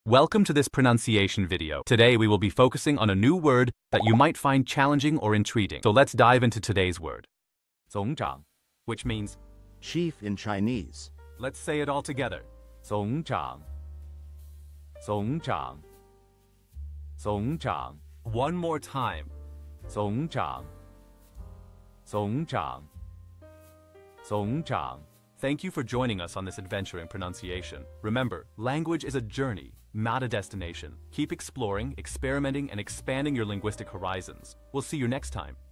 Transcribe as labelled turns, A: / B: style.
A: Welcome to this pronunciation video. Today we will be focusing on a new word that you might find challenging or intriguing. So let's dive into today's word. zǒng, which means
B: chief in Chinese.
A: Let's say it all together. zǒng, zǒng, zǒng. One more time. zǒng, zǒng. Thank you for joining us on this adventure in pronunciation. Remember, language is a journey, not a destination. Keep exploring, experimenting, and expanding your linguistic horizons. We'll see you next time.